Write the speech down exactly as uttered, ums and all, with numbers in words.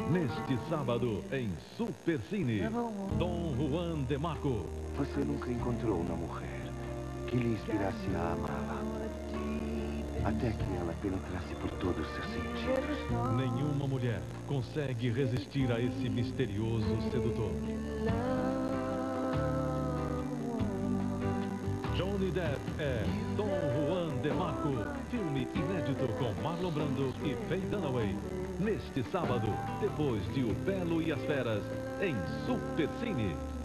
Neste sábado, em Supercine, Dom Juan de Marco. Você nunca encontrou uma mulher que lhe inspirasse a amá-la, até que ela penetrasse por todos os seus sentidos. Nenhuma mulher consegue resistir a esse misterioso sedutor. Johnny Depp é Dom Juan de Marco, filme inédito com Marlon Brando e Faye Dunaway. Neste sábado, depois de O Belo e as Feras, em Supercine.